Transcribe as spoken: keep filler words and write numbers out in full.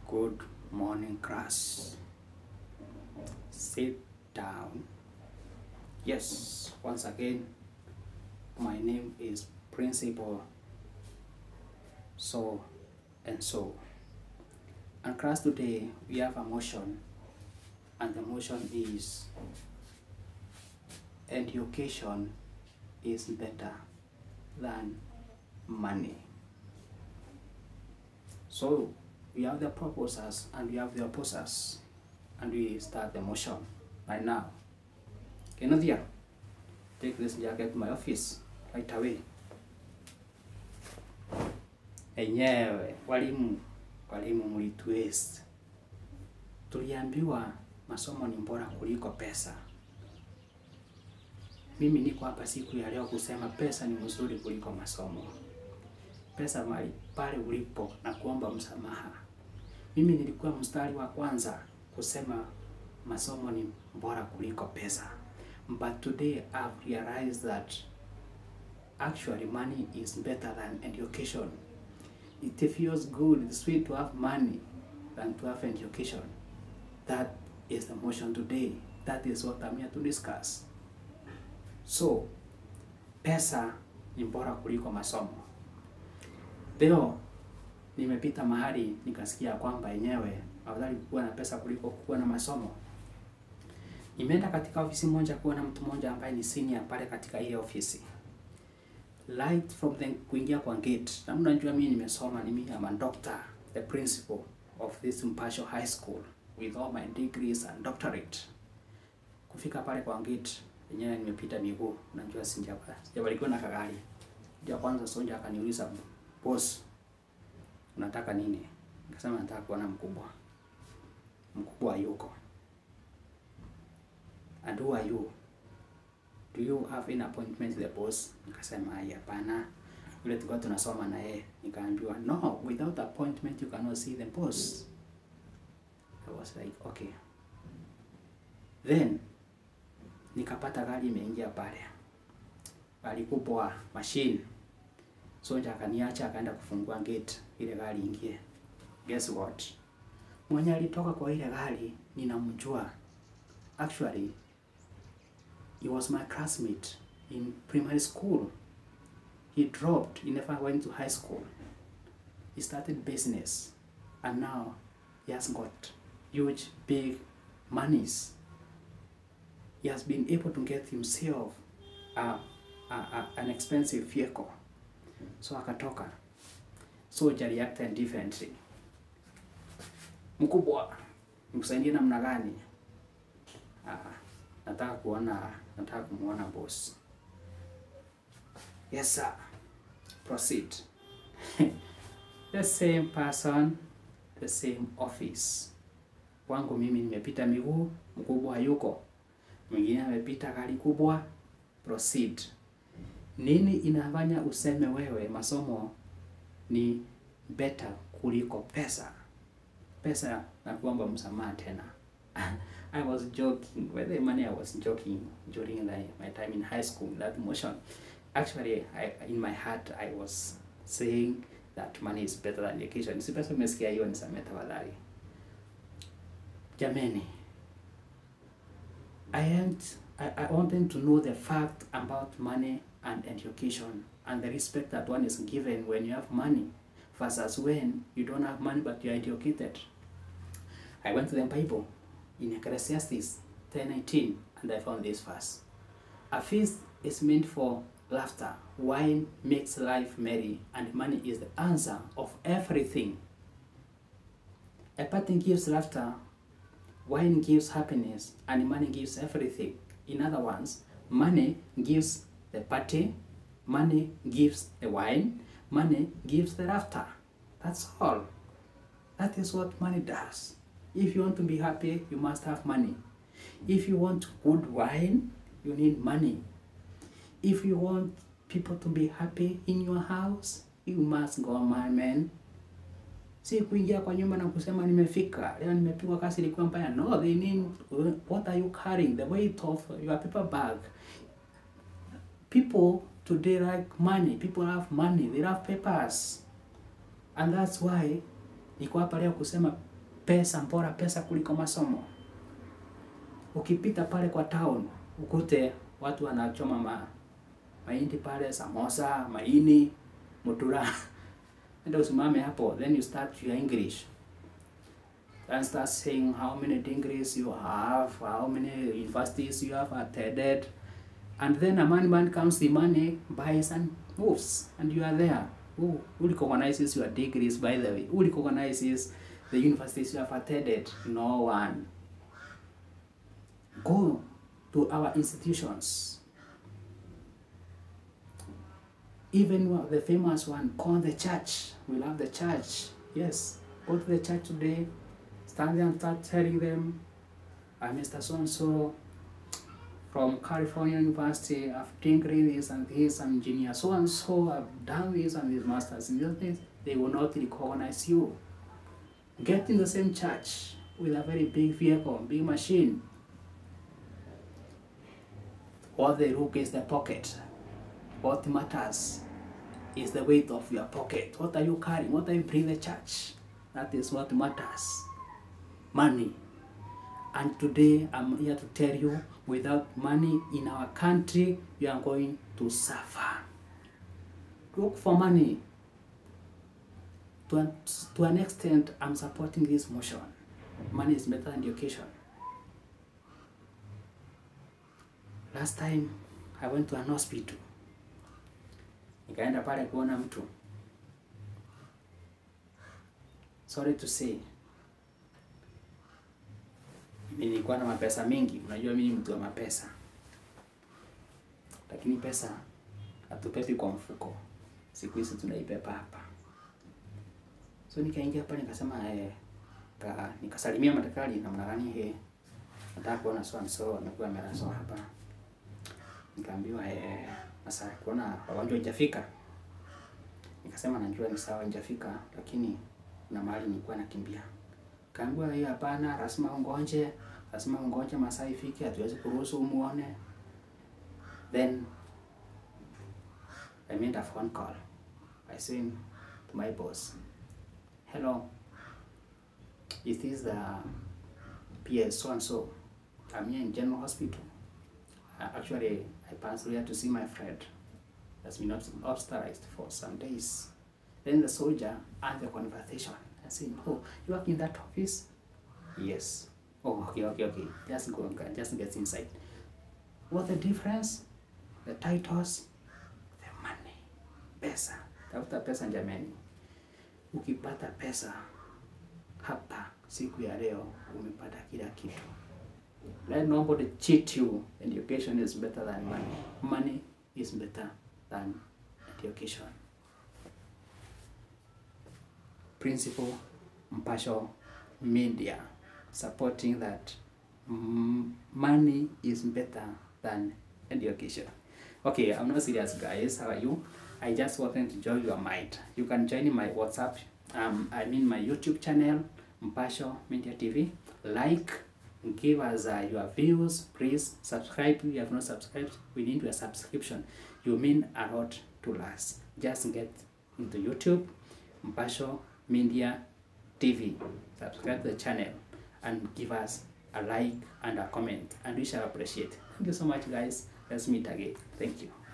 Good morning, class. Sit down. Yes, once again, my name is Principal So and So. And class, today we have a motion, and the motion is education is better than money. So we have the proposers and we have the opposers, and we start the motion right now. Okay, Nadia, take this jacket to my office right away. Enyewe, walimu, walimu mlituwezi. Tuliambiwa masomo ni bora kuliko pesa. Mimi niko hapa siku ya leo kusema pesa ni mzuri kuliko masomo. Pesa mali pale ulipo na kuomba msamaha. Mimi nilikuwa mstari wa kwanza kusema masomo ni bora kuliko pesa. But today I've realized that actually money is better than education. It feels good, it's sweet to have money than to have education. That is the motion today. That is what I'm here to discuss. So, pesa ni bora kuliko masomo. Leo nimepita mahali nikasikia kwamba yenyewe afadhali kuwa na pesa kuliko kuwa na masomo. Nimeenda katika ofisi moja kuwa na mtu mmoja ambaye ni senior pale katika ile ofisi. Light from the kuingia kwa gate. Na mnajua mimi nimesoma, ni mimi am a doctor, the principal of this Mpasho High School with all my degrees and doctorate. Kufika pale kwa gate, yenyewe nimepita miguu, unajua sijapa. Sijabarikiwa na kagari. Ndio kwanza sonja akaniuliza, "Boss, unataka nini?" Nikasema nataka kuona mkubwa. Mkubwa yuko. "And who are you? Do you have an appointment with the boss?" Nikasema hapana. Yule tulikuwa tunasoma na yeye. Nikaambiwa, "No, without appointment you cannot see the boss." I was like, okay. Then nikapata gari imeingia pale. Gari kubwa, machine. Sonja akaniacha akaenda kufungua gate ile gari ingie. Guess what? Mwenye alitoka kwa ile gari ninamjua. Actually, he was my classmate in primary school. He dropped, he never went to high school. He started business, and now he has got huge, big monies. He has been able to get himself a, a, a, an expensive vehicle. So akatoka. So he reacted differently. "Mkubwa, mkusaidie namna gani?" Ah, nataka kuona, nataka kumuona boss. "Yes sir. Proceed." The same person, the same office. Wangu mimi nimepita miguu, mkubwa yuko. Mwingine amepita gari kubwa. Proceed. Nini inafanya useme wewe masomo ni better kuliko pesa? Pesa na kuomba msamaha tena. I was joking. With the money I was joking during the, my time in high school, that motion. Actually, I, in my heart, I was saying that money is better than education. Si pesa umesikia hiyo nisamee tafadhali. Jameni, I, am, I, I want them to know the fact about money and education and the respect that one is given when you have money versus when you don't have money but you are educated. I went to the Bible in Ecclesiastes ten nineteen and I found this verse. "A feast is meant for laughter, wine makes life merry, and money is the answer of everything." A party gives laughter, wine gives happiness, and money gives everything. In other words, money gives the party, money gives the wine, money gives the laughter. That's all. That is what money does. If you want to be happy, you must have money. If you want good wine, you need money. If you want people to be happy in your house, you must go, my man. Si kuingia kwa nyumba na kusema nimefika, leo nimepigwa kasi ilikuwa mbaya. No, they mean, what are you carrying? The weight of your paper bag. People today like money. People have money. They have papers. And that's why niko hapa leo kusema Pesa, bora pesa kuliko masomo. Ukipita pale kwa town, ukute watu wanachoma ma mahindi pale, samosa, maini, mutura. Ndio usimame hapo, then you start your English. Then start saying how many degrees you have, how many universities you have attended. And then a man man comes the money, buys and moves, and you are there. Who, who recognizes your degrees, by the way? Who recognizes the universities you have attended? No one. Go to our institutions. Even the famous one, call the church. We love the church. Yes, go to the church today. Stand there and start telling them, I'm Mister So-and-so from California University. I've degree this and this. I'm engineer so-and-so. I've done this and this masters in these things. They will not recognize you. Get in the same church with a very big vehicle, big machine. What they look is the pocket. What matters is the weight of your pocket. What are you carrying? What are you bringing the church? That is what matters. Money. And today I'm here to tell you, without money in our country, you are going to suffer. Look for money. To an, to an extent, I'm supporting this motion. Money is better than education. Last time, I went to an hospital. Nikaenda pale kuona mtu. Sorry to say, mimi nilikuwa na mapesa mingi. Unajua mimi ni mtu wa mapesa. Lakini pesa hatupepi kwa mfuko. Siku hizi tunaipepa hapa. So nikaingia pale nikasema eh ka, nikasalimia madaktari na mnagani eh nataka kuona so and so amekuwa amelazwa hapa. Nikaambiwa eh sasa kuona wagonjwa hajafika. Nikasema najua ni sawa hajafika, lakini na mahali nilikuwa nakimbia. Kaambiwa hiyo hapana, lazima ungoje, lazima ungoje masaa ifike, hatuwezi kuruhusu umuone. Then I made a phone call. I said to my boss, hello, is this the P S so and so? I'm here in General Hospital. Uh, actually, I passed here to see my friend that's been hospitalized for some days. Then the soldier had the conversation. I said, oh, you work in that office? Yes. Oh, okay, okay, okay. Just go, just get inside. What's the difference? The titles, the money, pesa. Tafuta pesa jamani. Ukipata pesa, hapa siku ya leo umepata kila kitu. Let nobody cheat you. Education is better than money. Money is better than education. Principle Mpasho Media, supporting that mm, money is better than education. Okay, I'm not serious guys, how are you? I just wanted to join your mind. You can join my WhatsApp, um, I mean my YouTube channel, Mpasho Media T V. Like, give us uh, your views, please subscribe. If you have not subscribed, we need your subscription. You mean a lot to us. Just get into YouTube, Mpasho Media T V. Subscribe to the channel and give us a like and a comment, and we shall appreciate. Thank you so much guys. Let's meet again. Thank you.